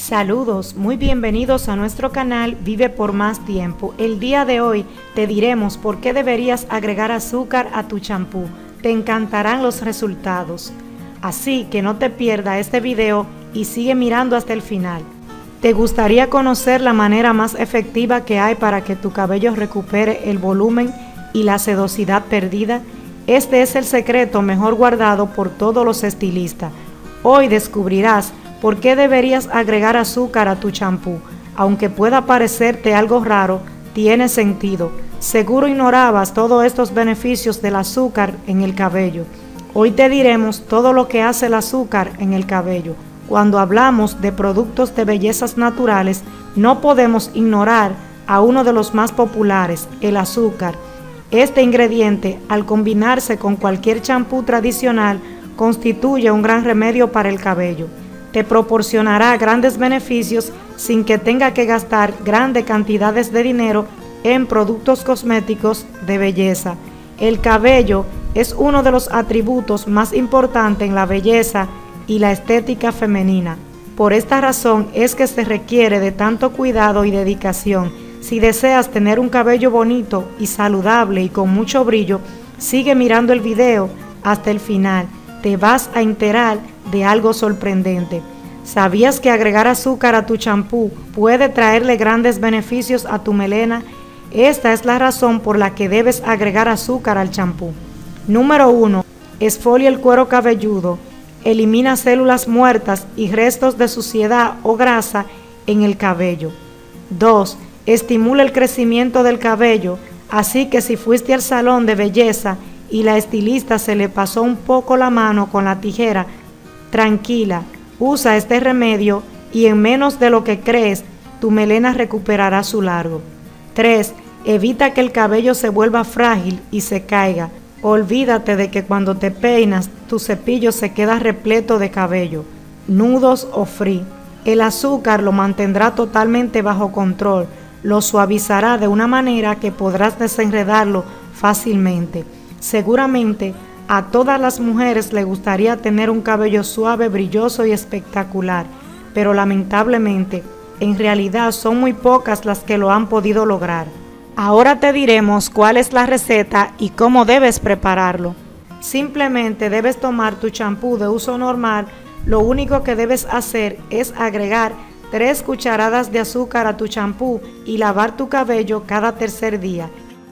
Saludos, muy bienvenidos a nuestro canal Vive por Más Tiempo. El día de hoy te diremos por qué deberías agregar azúcar a tu champú. Te encantarán los resultados. Así que no te pierdas este video y sigue mirando hasta el final. ¿Te gustaría conocer la manera más efectiva que hay para que tu cabello recupere el volumen y la sedosidad perdida? Este es el secreto mejor guardado por todos los estilistas. Hoy descubrirás ¿por qué deberías agregar azúcar a tu champú? Aunque pueda parecerte algo raro, tiene sentido. Seguro ignorabas todos estos beneficios del azúcar en el cabello. Hoy te diremos todo lo que hace el azúcar en el cabello. Cuando hablamos de productos de bellezas naturales, no podemos ignorar a uno de los más populares, el azúcar. Este ingrediente, al combinarse con cualquier champú tradicional, constituye un gran remedio para el cabello. Te proporcionará grandes beneficios sin que tenga que gastar grandes cantidades de dinero en productos cosméticos de belleza. El cabello es uno de los atributos más importantes en la belleza y la estética femenina. Por esta razón es que se requiere de tanto cuidado y dedicación. Si deseas tener un cabello bonito y saludable y con mucho brillo, sigue mirando el video hasta el final. Te vas a enterar de algo sorprendente. ¿Sabías que agregar azúcar a tu champú puede traerle grandes beneficios a tu melena? Esta es la razón por la que debes agregar azúcar al champú. Número 1. Exfolia el cuero cabelludo. Elimina células muertas y restos de suciedad o grasa en el cabello. 2. Estimula el crecimiento del cabello, así que si fuiste al salón de belleza y la estilista se le pasó un poco la mano con la tijera, tranquila, usa este remedio y en menos de lo que crees, tu melena recuperará su largo. 3. Evita que el cabello se vuelva frágil y se caiga. Olvídate de que cuando te peinas, tu cepillo se queda repleto de cabello, nudos o frizz. El azúcar lo mantendrá totalmente bajo control, lo suavizará de una manera que podrás desenredarlo fácilmente. Seguramente a todas las mujeres les gustaría tener un cabello suave, brilloso y espectacular, pero lamentablemente, en realidad son muy pocas las que lo han podido lograr. Ahora te diremos cuál es la receta y cómo debes prepararlo. Simplemente debes tomar tu champú de uso normal. Lo único que debes hacer es agregar 3 cucharadas de azúcar a tu champú y lavar tu cabello cada tercer día.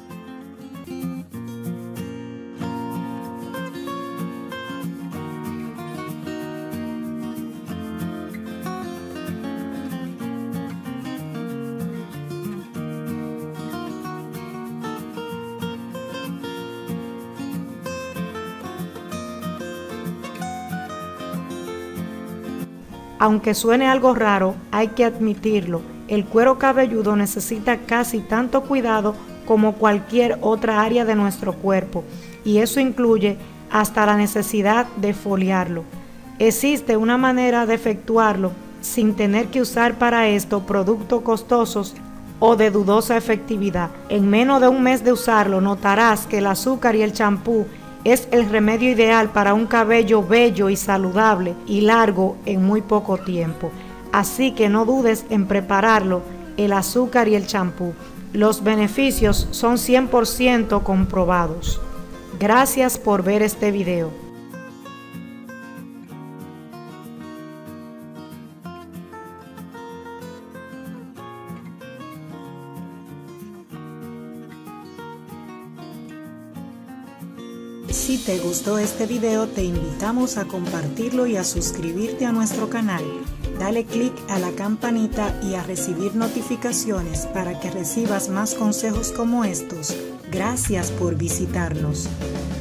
Aunque suene algo raro, hay que admitirlo, el cuero cabelludo necesita casi tanto cuidado como cualquier otra área de nuestro cuerpo, y eso incluye hasta la necesidad de foliarlo. Existe una manera de efectuarlo sin tener que usar para esto productos costosos o de dudosa efectividad. En menos de un mes de usarlo, notarás que el azúcar y el champú es el remedio ideal para un cabello bello y saludable y largo en muy poco tiempo. Así que no dudes en prepararlo, el azúcar y el champú. Los beneficios son 100% comprobados. Gracias por ver este video. Si te gustó este video, te invitamos a compartirlo y a suscribirte a nuestro canal. Dale click a la campanita y a recibir notificaciones para que recibas más consejos como estos. Gracias por visitarnos.